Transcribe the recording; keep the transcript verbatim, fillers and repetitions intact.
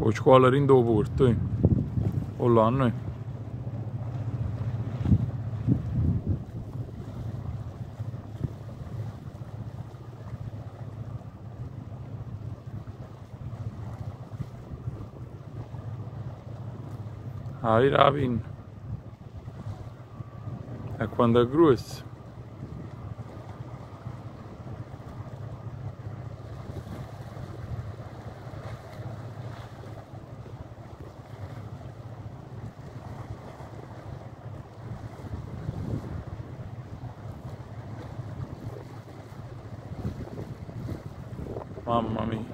O scuola rindo porto, eh. O l'anno, eh. Hai Ravin. E quando è grosso. Mamma mia.